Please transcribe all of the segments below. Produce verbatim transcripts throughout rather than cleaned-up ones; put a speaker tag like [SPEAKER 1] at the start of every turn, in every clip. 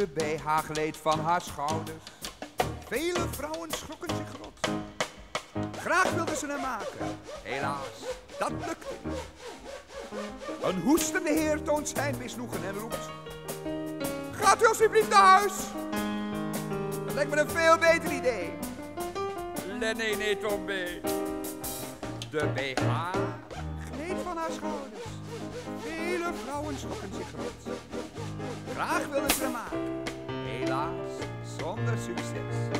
[SPEAKER 1] De B H gleed van haar schouders. Vele vrouwen schrokken zich rot. Graag wilden ze hem maken. Helaas, dat lukte niet. Een hoestende heer toont zijn misnoegen en roept: gaat u alsjeblieft naar huis? Dat lijkt me een veel beter idee. Nee, nee, Tom B. De B H gleed van haar schouders. Vele vrouwen schrokken zich rot. Graag wilden ze hem maken. Helaas, zonder succes.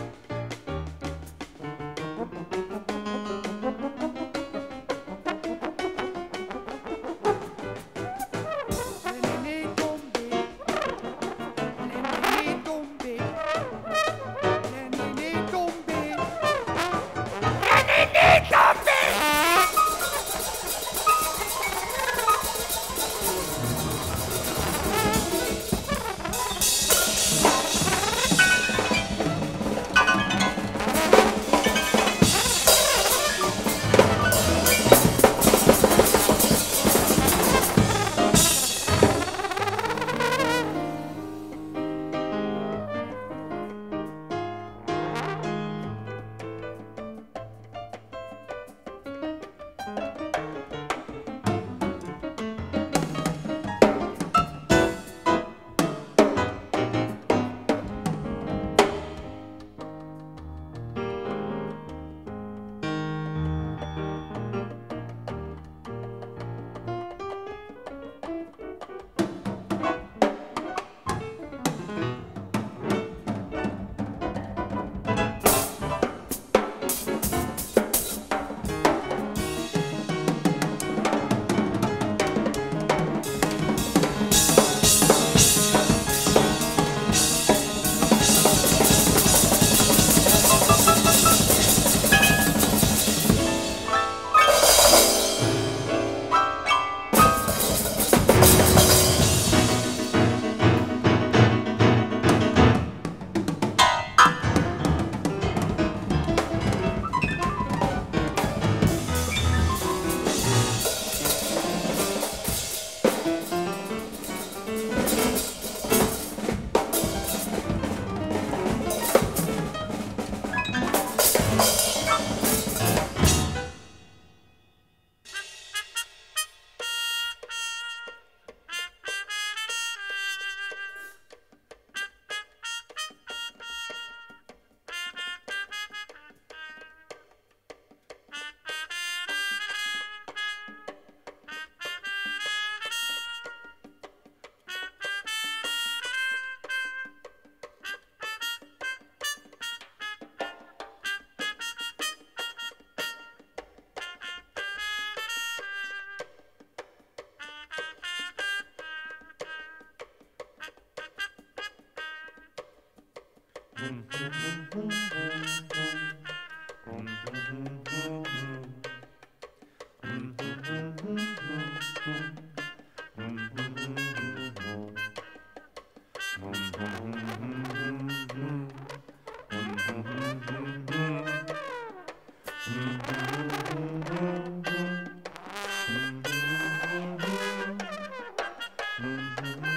[SPEAKER 2] Mm-hmm.